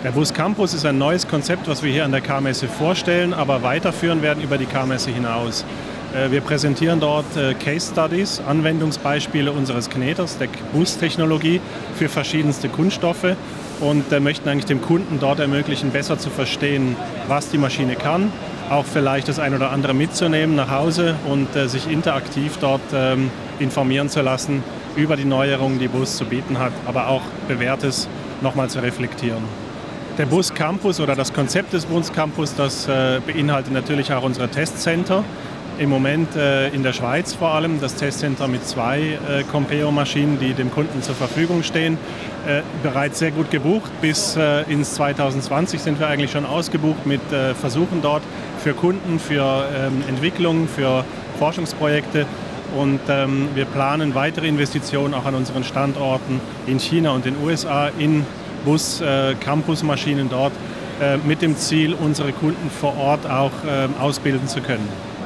Der Bus Campus ist ein neues Konzept, was wir hier an der K-Messe vorstellen, aber weiterführen werden über die K-Messe hinaus. Wir präsentieren dort Case Studies, Anwendungsbeispiele unseres Kneters, der Bustechnologie für verschiedenste Kunststoffe und möchten eigentlich dem Kunden dort ermöglichen, besser zu verstehen, was die Maschine kann, auch vielleicht das ein oder andere mitzunehmen nach Hause und sich interaktiv dort informieren zu lassen über die Neuerungen, die Bus zu bieten hat, aber auch Bewährtes nochmal zu reflektieren. Der Bus Campus oder das Konzept des Bus Campus, das beinhaltet natürlich auch unsere Testcenter. Im Moment in der Schweiz vor allem, das Testcenter mit 2 Compeo-Maschinen, die dem Kunden zur Verfügung stehen, bereits sehr gut gebucht. Bis ins 2020 sind wir eigentlich schon ausgebucht mit Versuchen dort für Kunden, für Entwicklungen, für Forschungsprojekte. Und wir planen weitere Investitionen auch an unseren Standorten in China und den USA in Bus-Campus-Maschinen dort mit dem Ziel, unsere Kunden vor Ort auch ausbilden zu können.